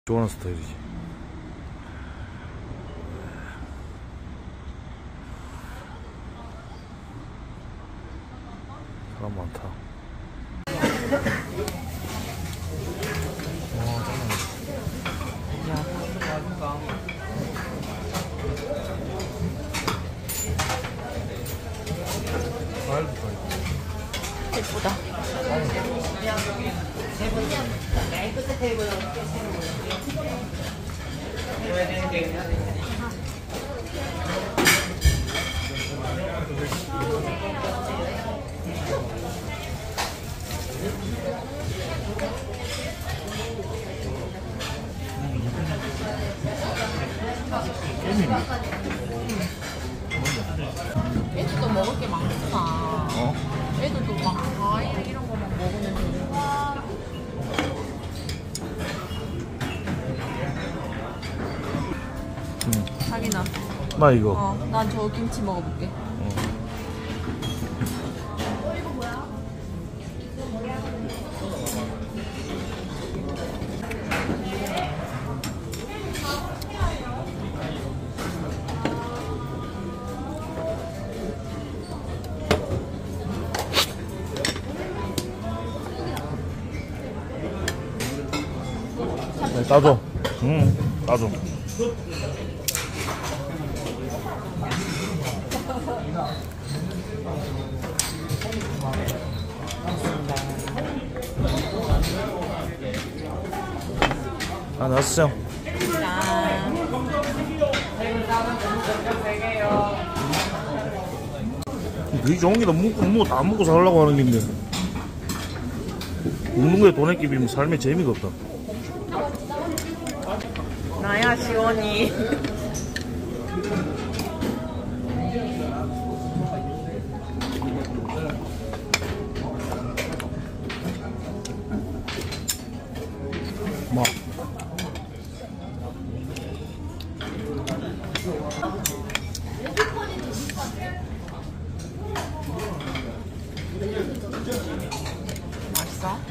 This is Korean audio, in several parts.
좋아하는 스타일이지. 사람 많다. 와, 예쁘다. 애들도 먹을 게 많구나. 애들도 막 과일 이런 거 막 먹으면 되는구나. 자기나. 나 이거. 난 저 김치 먹어볼게. 네, 따줘. 따줘. 아, 나왔어. 되게 좋은 게 먹고 다 먹고 살려고 하는 건데 먹는 거에 돈에 끼비면 삶에 재미가 없다. 나야 시원이. 막 맛있어?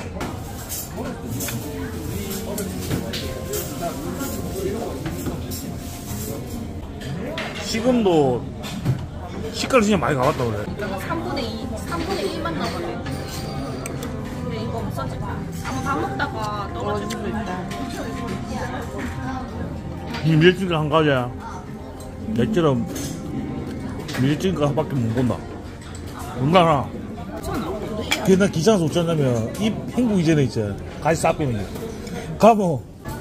식음도 식가를 진짜 많이 가봤다 그래. 3분의 1만 남았네. 근데 이거 없어지 마. 다 먹다가 떨어질 수도 있다. 이 밀증가 한 가지야. 내처럼 밀증가 한 밖에 못 본다. 뭔가나. 그게 나 기차에서 어쩌냐면 이 행복 이전에 있잖아. 가시 싹 빼는 게. 가모.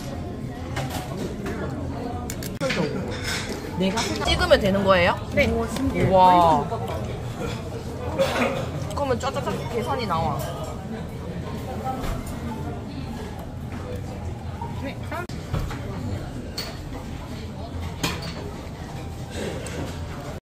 내가 찍으면 되는 거예요? 네. 우와. 그러면 쫙쫙쫙 계산이 나와. 네.